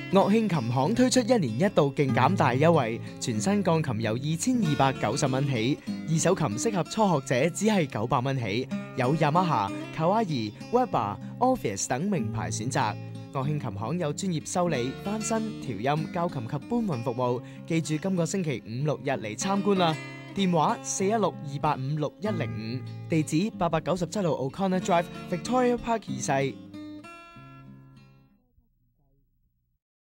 樂慶琴行推出1年1度勁減大優惠，全新鋼琴由2290蚊起，二手琴適合初學者只係900蚊起，有 Yamaha、Kawai、Wesberg、Orpheus 等名牌選擇。樂慶琴行有專業修理、翻新、調音、教琴及搬運服務，記住今個星期5、6日嚟參觀啦！電話416-285-6105，地址897號 O'Connor Drive，Victoria Park 2世。